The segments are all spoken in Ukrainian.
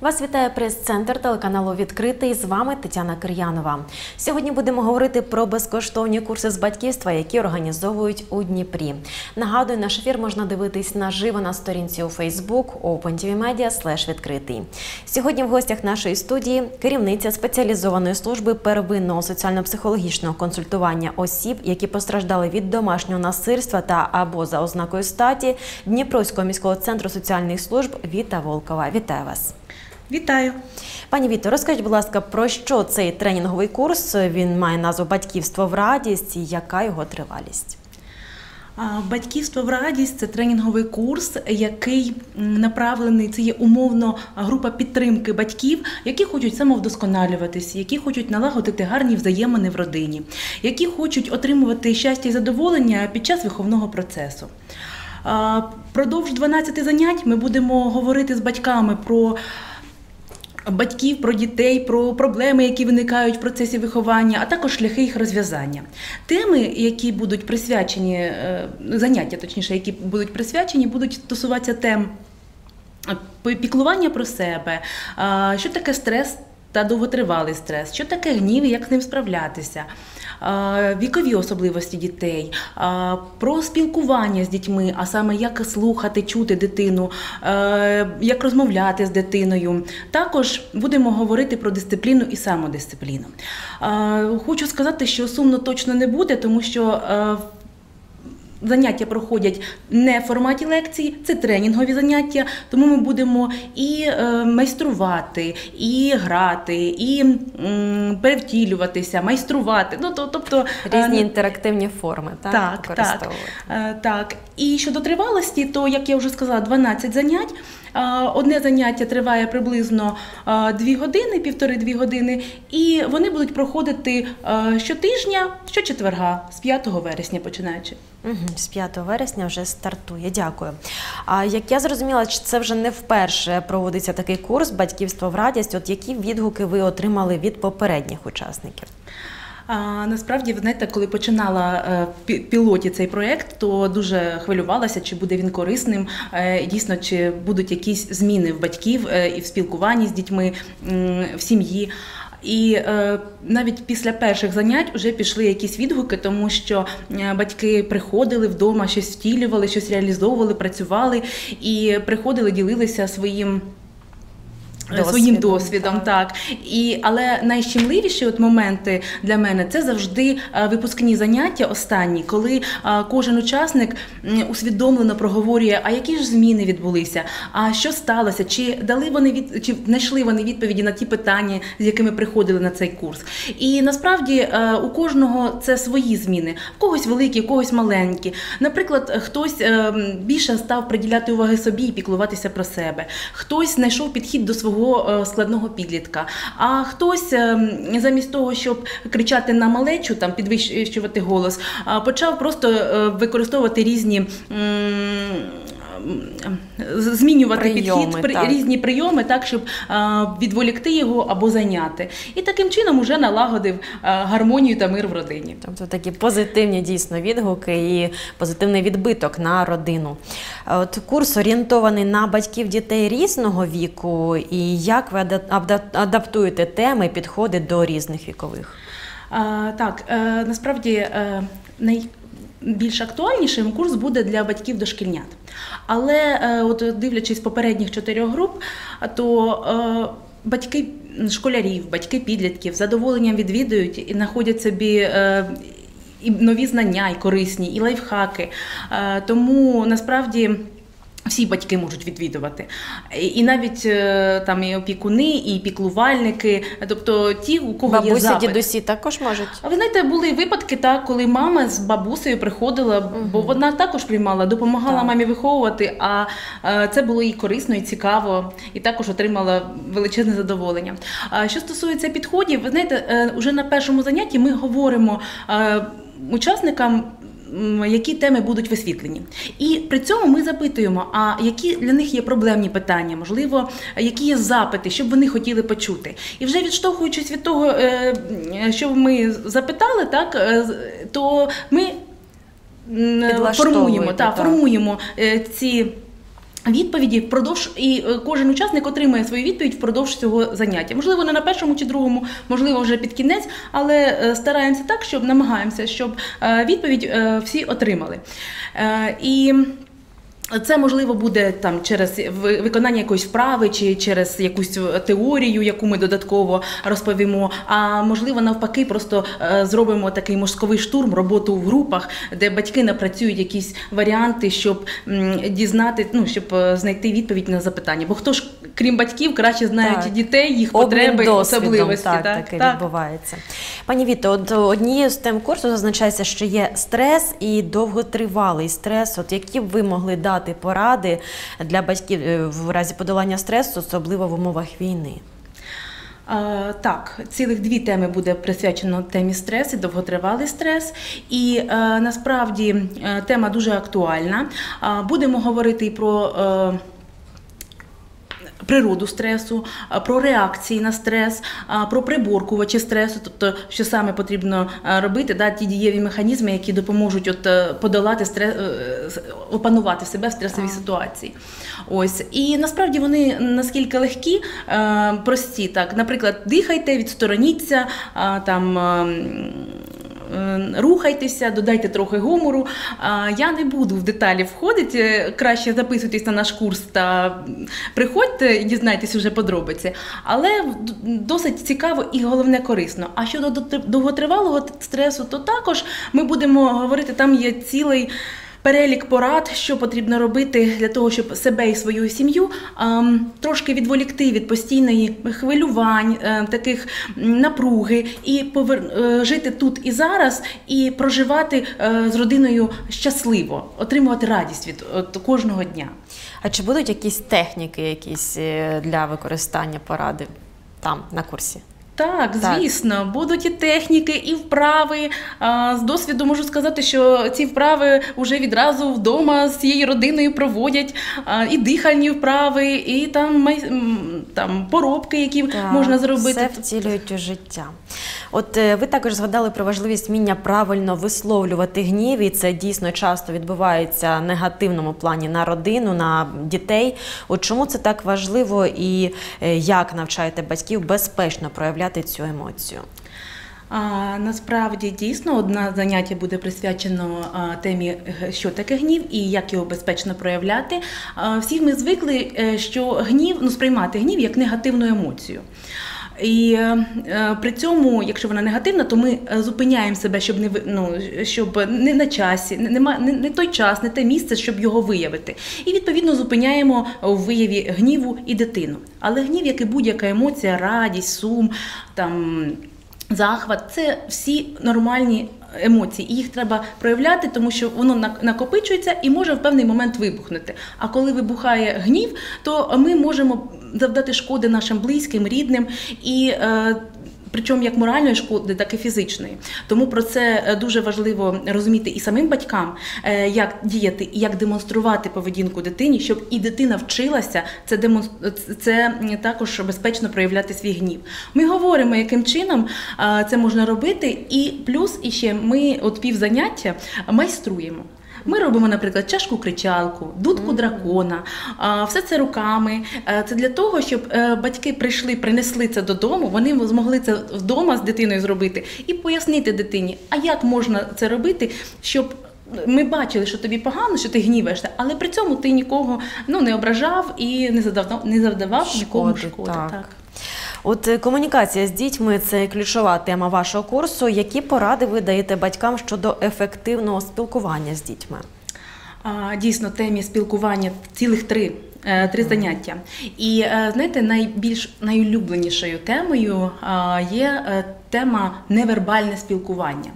Вас вітає прес-центр телеканалу «Відкритий». З вами Тетяна Кир'янова. Сьогодні будемо говорити про безкоштовні курси з батьківства, які організовують у Дніпрі. Нагадую, наш ефір можна дивитись наживо на сторінці у Facebook opentvmedia/відкритий. Сьогодні в гостях нашої студії керівниця спеціалізованої служби первинного соціально-психологічного консультування осіб, які постраждали від домашнього насильства та або за ознакою статі Дніпровського міського центру соціальних служб Віта Волкова. Вітаю вас. Вітаю. Пані Віто, розкажіть, будь ласка, про що цей тренінговий курс? Він має назву «Батьківство в радість» і яка його тривалість? «Батьківство в радість» – це тренінговий курс, який направлений, це є умовно група підтримки батьків, які хочуть самовдосконалюватися, які хочуть налагодити гарні взаємини в родині, які хочуть отримувати щастя і задоволення під час виховного процесу. Продовж 12 занять ми будемо говорити з батьками про батьків, про дітей, про проблеми, які виникають в процесі виховання, а також шляхи їх розв'язання. Теми, які будуть присвячені, заняття, точніше, які будуть присвячені, будуть стосуватися тем піклування про себе, що таке стрес та довготривалий стрес, що таке гнів і як з ним справлятися, вікові особливості дітей, про спілкування з дітьми, а саме як слухати, чути дитину, як розмовляти з дитиною. Також будемо говорити про дисципліну і самодисципліну. Хочу сказати, що сумно точно не буде, тому що заняття проходять не в форматі лекцій, це тренінгові заняття, тому ми будемо і майструвати, і грати, і перевтілюватися, майструвати. Тобто різні інтерактивні форми, так? Так. І щодо тривалості, то, як я вже сказала, 12 занять. Одне заняття триває приблизно 2 години, 1,5–2 години, і вони будуть проходити щотижня, щочетверга, з 5 вересня починаючи. З 5 вересня вже стартує. Дякую. Як я зрозуміла, це вже не вперше проводиться такий курс «Батьківство в радість». От які відгуки ви отримали від попередніх учасників? Насправді, ви знаєте, коли починала в пілоті цей проєкт, то дуже хвилювалася, чи буде він корисним, дійсно, чи будуть якісь зміни в батьків і в спілкуванні з дітьми, в сім'ї. І навіть після перших занять вже пішли якісь відгуки, тому що батьки приходили вдома, щось втілювали, щось реалізовували, працювали і приходили, ділилися своїм досвідом, так. Але найщемливіші моменти для мене – це завжди випускні заняття останні, коли кожен учасник усвідомлено проговорює, а які ж зміни відбулися, а що сталося, чи знайшли вони відповіді на ті питання, з якими приходили на цей курс. І насправді у кожного це свої зміни, в когось великі, в когось маленькі. Наприклад, хтось більше став приділяти уваги собі і піклуватися про себе, хтось знайшов підхід до свого складного підлітка. А хтось замість того, щоб кричати на малечу, підвищувати голос, почав просто використовувати різні змінювати підхід, різні прийоми, так, щоб відволікти його або зайняти. І таким чином вже налагодив гармонію та мир в родині. Тобто такі позитивні дійсно відгуки і позитивний відбиток на родину. От курс орієнтований на батьків дітей різного віку, і як ви адаптуєте теми, підходи до різних вікових? Так, насправді найбільш актуальнішим курс буде для батьків дошкільнят. Але дивлячись попередніх 4 груп, то батьки школярів, батьки підлітків з задоволенням відвідують і знаходять собі і нові знання, і корисні, і лайфхаки. Тому насправді всі батьки можуть відвідувати. І навіть і опікуни, і піклувальники, тобто ті, у кого є запит. Бабусі, дідусі також можуть? А ви знаєте, були випадки, коли мама з бабусею приходила, бо вона також приймала, допомагала мамі виховувати, а це було і корисно, і цікаво, і також отримала величезне задоволення. Що стосується підходів, ви знаєте, вже на першому занятті ми говоримо учасникам, які теми будуть висвітлені. І при цьому ми запитуємо, а які для них є проблемні питання, можливо, які є запити, що б вони хотіли почути. І вже відштовхуючись від того, що ми запитали, то ми формуємо ці відповіді впродовж, і кожен учасник отримує свою відповідь впродовж цього заняття. Можливо, не на першому чи другому, можливо, вже під кінець, але стараємося так, намагаємося, щоб відповідь всі отримали. І це, можливо, буде там через виконання якоїсь вправи чи через якусь теорію, яку ми додатково розповімо, а можливо, навпаки, просто зробимо такий мозковий штурм, роботу в групах, де батьки напрацюють якісь варіанти, щоб дізнати, щоб знайти відповідь на запитання. Бо хто ж, крім батьків, краще знають дітей, їх потреби, особливості. Так, таке відбувається. Пані Віто, однією з тем курсу зазначається, що є стрес і довготривалий стрес. От які б ви могли дати поради для батьків в разі подолання стресу, особливо в умовах війни? Так, цілих 2 теми буде присвячено темі стрес і довготривалий стрес. І насправді тема дуже актуальна. Будемо говорити і про природу стресу, про реакції на стрес, про приборкувачі стресу, тобто, що саме потрібно робити, ті дієві механізми, які допоможуть подолати стрес, опанувати себе в стресовій ситуації. Ось. І насправді вони наскільки легкі, прості. Так, наприклад, дихайте, відстороніться, рухайтеся, додайте трохи гумору. Я не буду в деталі входити, краще записуйтесь на наш курс та приходьте і дізнайтесь уже подробиці. Але досить цікаво і, головне, корисно. А щодо довготривалого стресу, то також ми будемо говорити, там є цілий перелік порад, що потрібно робити для того, щоб себе і свою сім'ю трошки відволікти від постійної хвилювань, таких напруги, і жити тут і зараз, і проживати з родиною щасливо, отримувати радість від кожного дня. А чи будуть якісь техніки для використання поради там, на курсі? Так, звісно, будуть і техніки, і вправи. З досвіду можу сказати, що ці вправи вже відразу вдома з цією родиною проводять. І дихальні вправи, і там поробки, які можна зробити. Все втілюють у життя. От ви також згадали про важливість вміння правильно висловлювати гнів, і це дійсно часто відбувається в негативному плані на родину, на дітей. От чому це так важливо і як навчаєте батьків безпечно проявляти цю емоцію? Насправді, дійсно, одне заняття буде присвячено темі, що таке гнів і як його безпечно проявляти. Всі ми звикли, що сприймати гнів як негативну емоцію. І при цьому, якщо вона негативна, то ми зупиняємо себе, щоб не на часі, не той час, не те місце, щоб його виявити. І, відповідно, зупиняємо у вияві гніву і дитину. Але гнів, як і будь-яка емоція, радість, сум, захват – це всі нормальні емоції. І їх треба проявляти, тому що воно накопичується і може в певний момент вибухнути. А коли вибухає гнів, то ми можемо завдати шкоди нашим близьким, рідним, і причому як моральної шкоди, так і фізичної. Тому про це дуже важливо розуміти і самим батькам, як діяти і як демонструвати поведінку дитині, щоб і дитина вчилася це також безпечно проявляти свій гнів. Ми говоримо, яким чином це можна робити, і плюс іще ми півзаняття майструємо. Ми робимо, наприклад, чашку-кричалку, дудку дракона, все це руками. Це для того, щоб батьки принесли це додому, вони змогли це вдома з дитиною зробити і пояснити дитині, а як можна це робити, щоб ми бачили, що тобі погано, що ти гніваєшся, але при цьому ти нікого не ображав і не завдавав нікому шкоди. Так. От комунікація з дітьми – це ключова тема вашого курсу. Які поради ви даєте батькам щодо ефективного спілкування з дітьми? Дійсно, темі спілкування цілих три заняття. І, знаєте, найулюбленішою темою є тема невербальне спілкування.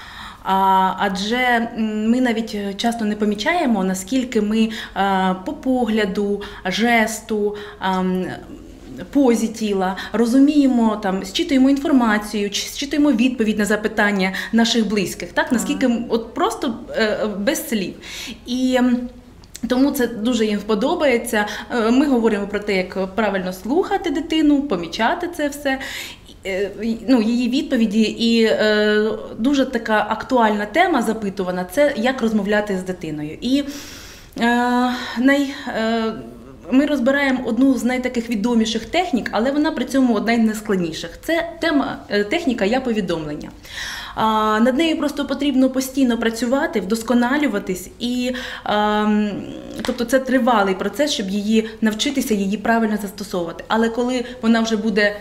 Адже ми навіть часто не помічаємо, наскільки ми по погляду, жесту, позі тіла, розуміємо, зчитуємо інформацію, зчитуємо відповідь на запитання наших близьких, наскільки просто без слів. І тому це дуже їм подобається. Ми говоримо про те, як правильно слухати дитину, помічати це все, її відповіді. І дуже така актуальна тема запитувана – це як розмовляти з дитиною. І Ми розбираємо одну з найтаких відоміших технік, але вона при цьому одна із найскладніших. Це техніка «Я-повідомлення». Над нею просто потрібно постійно працювати, вдосконалюватись, тобто це тривалий процес, щоб її навчитися, її правильно застосовувати. Але коли вона вже буде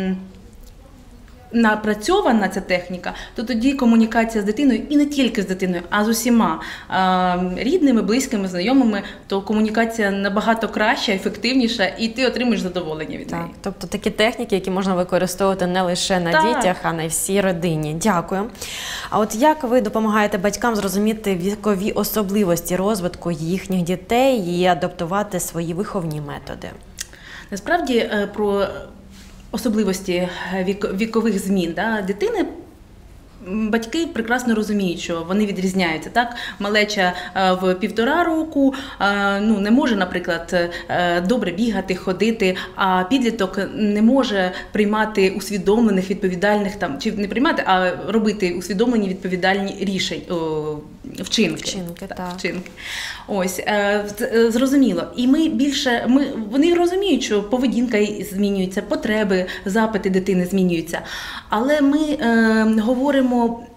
напрацьована, ця техніка, то тоді комунікація з дитиною, і не тільки з дитиною, а з усіма рідними, близькими, знайомими, то комунікація набагато краща, ефективніша, і ти отримуєш задоволення від неї. Тобто такі техніки, які можна використовувати не лише на дітях, а на всій родині. Дякую. А от як ви допомагаєте батькам зрозуміти вікові особливості розвитку їхніх дітей і адаптувати свої виховні методи? Насправді, про особливості вікових змін дитини батьки прекрасно розуміють, що вони відрізняються. Так? Малеча в 1,5 року не може, наприклад, добре бігати, ходити, а підліток не може приймати усвідомлених, відповідальних, чи не приймати, а робити усвідомлені відповідальні вчинки. Вчинки. Ось, зрозуміло. І вони розуміють, що поведінка змінюється, потреби, запити дитини змінюються. Але ми говоримо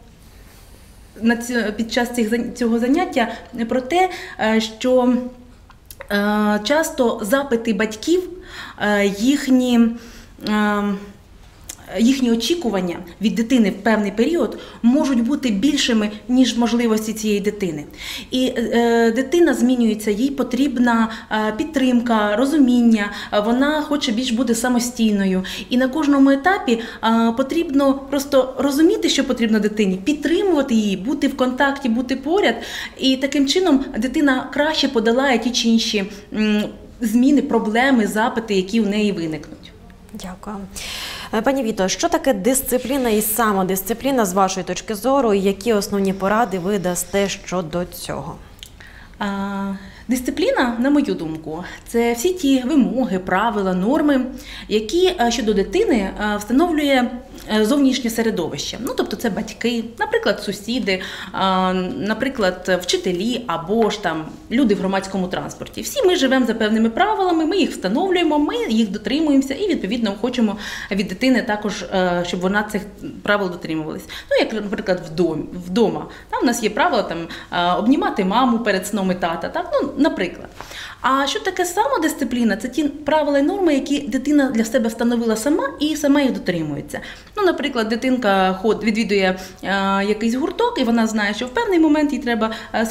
під час цього заняття про те, що часто запити батьків, їхні очікування від дитини в певний період можуть бути більшими, ніж можливості цієї дитини. І дитина змінюється, їй потрібна підтримка, розуміння, вона хоче більш бути самостійною. І на кожному етапі потрібно просто розуміти, що потрібно дитині, підтримувати її, бути в контакті, бути поряд. І таким чином дитина краще подолає ті чи інші зміни, проблеми, запити, які у неї виникнуть. Дякую. Пані Віто, що таке дисципліна і самодисципліна з вашої точки зору, і які основні поради ви дасте щодо цього? Дисципліна, на мою думку, це всі ті вимоги, правила, норми, які щодо дитини встановлює зовнішнє середовище. Тобто це батьки, наприклад, сусіди, наприклад, вчителі або ж люди в громадському транспорті. Всі ми живемо за певними правилами, ми їх встановлюємо, ми їх дотримуємося і, відповідно, хочемо від дитини також, щоб вона цих правил дотримувалась. Як, наприклад, вдома. У нас є правила обнімати маму перед сном і тата, наприклад. А що таке самодисципліна? Це ті правила і норми, які дитина для себе встановила сама і сама їх дотримується. Наприклад, дитинка відвідує якийсь гурток, і вона знає, що в певний момент їй треба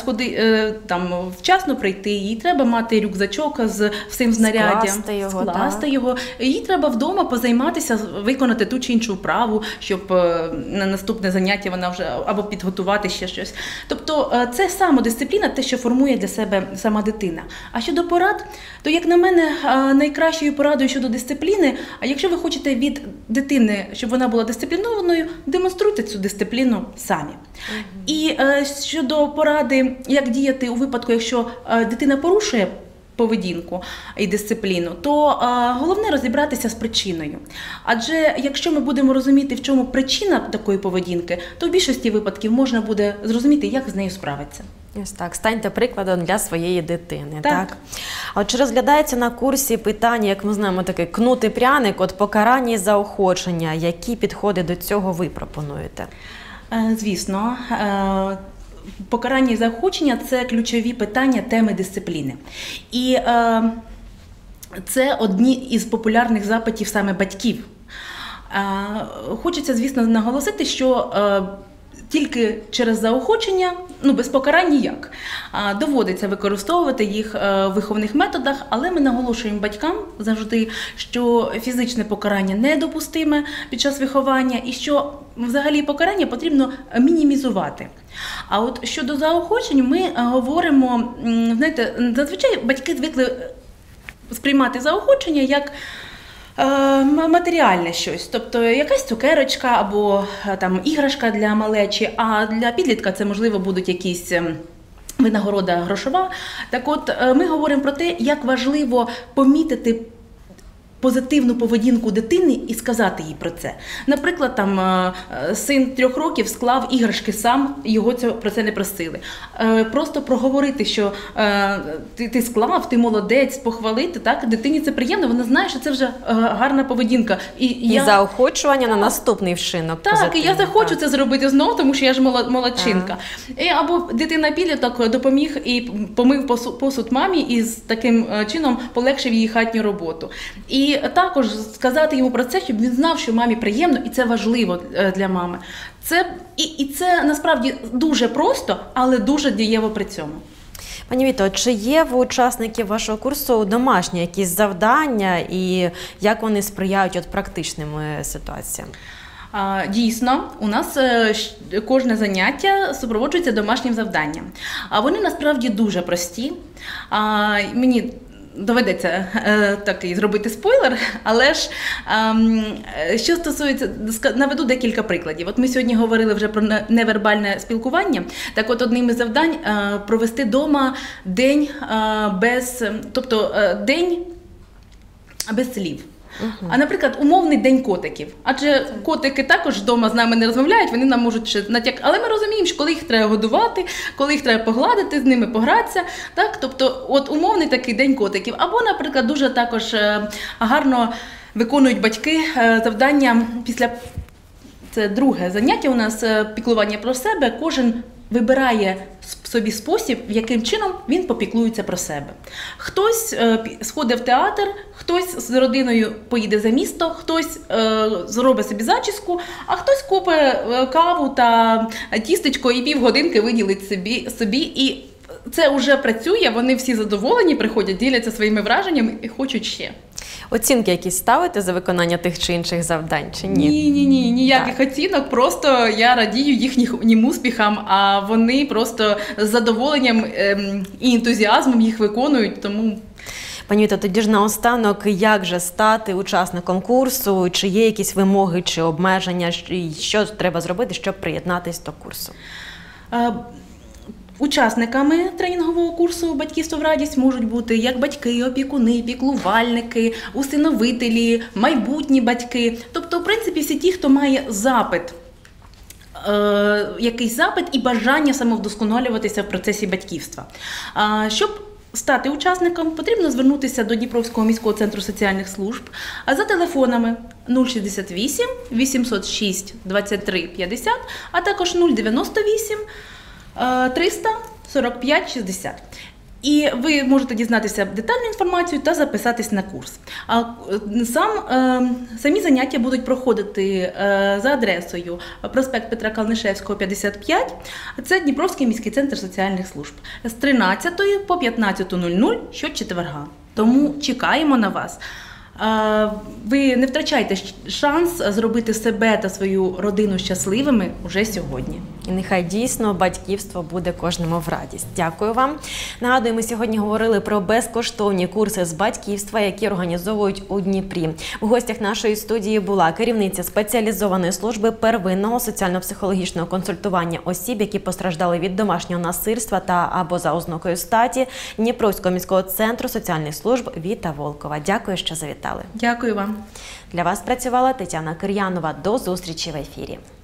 вчасно прийти, їй треба мати рюкзачок з всім знаряддям, скласти його. Їй треба вдома позайматися, виконати ту чи іншу вправу, щоб на наступне заняття вона вже або підготувати ще щось. Тобто це самодисципліна, те, що формує для себе сама дитина. А щодо порад, то, як на мене, найкращою порадою щодо дисципліни, а якщо ви хочете від дитини, щоб вона була дисциплінованою, демонструйте цю дисципліну самі. І щодо поради, як діяти у випадку, якщо дитина порушує поведінку і дисципліну, то головне розібратися з причиною. Адже якщо ми будемо розуміти, в чому причина такої поведінки, то в більшості випадків можна буде зрозуміти, як з нею справитися. Ось так, станьте прикладом для своєї дитини. Так. А от чи розглядається на курсі питання, як ми знаємо, таке кнут і пряник, покарання і заохочення, які підходи до цього ви пропонуєте? Звісно. Покарання і заохочення – це ключові питання теми дисципліни. І це одні із популярних запитів саме батьків. Хочеться, звісно, наголосити, що тільки через заохочення, без покарань ніяк. Доводиться використовувати їх в виховних методах, але ми наголошуємо батькам завжди, що фізичне покарання недопустиме під час виховання і що взагалі покарання потрібно мінімізувати. А от щодо заохочень ми говоримо, зазвичай батьки звикли сприймати заохочення як матеріальне щось, тобто якась цукерочка або іграшка для малечі, а для підлітка це, можливо, будуть якісь винагорода грошова. Так от, ми говоримо про те, як важливо помітити позитивну поведінку дитини і сказати їй про це. Наприклад, син 3 років склав іграшки сам, його про це не просили. Просто проговорити, що ти склав, ти молодець, похвалити, так? Дитині це приємно, вона знає, що це вже гарна поведінка. І заохочування на наступний вшинок. Так, і я захочу це зробити знову, тому що я ж молодчинка. Або дитина підліток допоміг і помив посуд мамі і з таким чином полегшив її хатню роботу. І також сказати йому про це, щоб він знав, що мамі приємно і це важливо для мами. Це насправді дуже просто, але дуже дієво при цьому. Пані Віто, чи є в учасників вашого курсу домашні якісь завдання і як вони сприяють практичним ситуаціям? Дійсно, у нас кожне заняття супроводжується домашнім завданням. Вони насправді дуже прості. Мені доведеться такий зробити спойлер, але ж що стосується, наведу декілька прикладів. От ми сьогодні говорили вже про невербальне спілкування. Так от одним із завдань провести вдома день день без слів. А, наприклад, умовний день котиків. Адже котики також вдома з нами не розмовляють, вони нам можуть ще але ми розуміємо, що коли їх треба годувати, коли їх треба погладити, з ними погратися. Так? Тобто, от умовний такий день котиків. Або, наприклад, дуже також гарно виконують батьки завдання це друге заняття у нас, піклування про себе. Кожен вибирає собі спосіб, яким чином він попіклується про себе. Хтось сходить в театр, хтось з родиною поїде за місто, хтось зробить собі зачіску, а хтось купить каву та тістечко і півгодинки виділить собі. І це вже працює, вони всі задоволені, приходять, діляться своїми враженнями і хочуть ще. Оцінки якісь ставите за виконання тих чи інших завдань, чи ні? Ні, ніяких оцінок, просто я радію їхнім успіхам, а вони просто з задоволенням і ентузіазмом їх виконують, тому... Пані Віто, тоді ж наостанок, як же стати учасником курсу, чи є якісь вимоги, чи обмеження, що треба зробити, щоб приєднатись до курсу? Учасниками тренінгового курсу «Батьківство в радість» можуть бути як батьки, опікуни, піклувальники, усиновителі, майбутні батьки. Тобто, в принципі, всі ті, хто має якийсь запит і бажання самовдосконалюватися в процесі батьківства. Щоб стати учасником, потрібно звернутися до Дніпровського міського центру соціальних служб за телефонами 068 806 23 50, а також 098 300 45 60. І ви можете дізнатися детальну інформацію та записатись на курс. Самі заняття будуть проходити за адресою проспект Петра Калнишевського, 55. Це Дніпровський міський центр соціальних служб. З 13 по 15:00 щочетверга. Тому чекаємо на вас. Ви не втрачайте шанс зробити себе та свою родину щасливими уже сьогодні. І нехай дійсно батьківство буде кожному в радість. Дякую вам. Нагадую, ми сьогодні говорили про безкоштовні курси з батьківства, які організовують у Дніпрі. У гостях нашої студії була керівниця спеціалізованої служби первинного соціально-психологічного консультування осіб, які постраждали від домашнього насильства та або за ознакою статі Дніпровського міського центру соціальних служб Віта Волкова. Дякую, що завітали. Дякую вам. Для вас працювала Тетяна Кир'янова. До зустрічі в ефірі.